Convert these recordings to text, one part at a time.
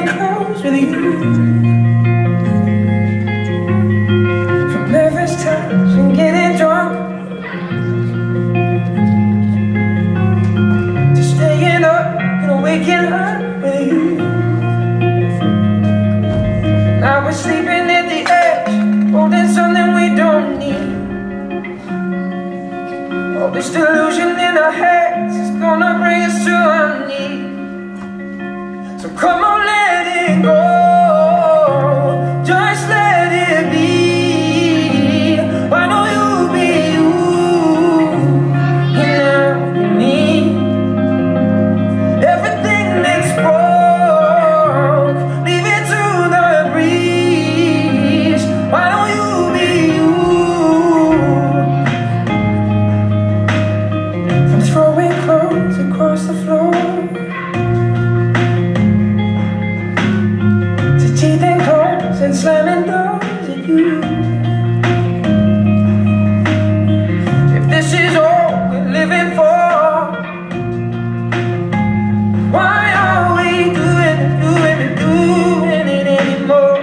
getting close with you. From every touch and getting drunk, to staying up and waking up with you. Now we're sleeping at the edge, holding something we don't need. All this delusion in our heads is gonna bring us to our knees. So come on, let it go, just let it be. Why don't you be you, and now be me? Everything that's broke, leave it to the breeze. Why don't you be you? From throwing clothes across the floor, teething cold and slamming doors at you. If this is all we're living for, why are we doing it anymore?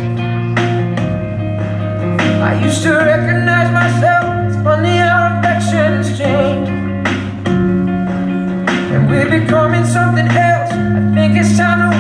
I used to recognize myself. It's funny how affections change, and we're becoming something else. I think it's time to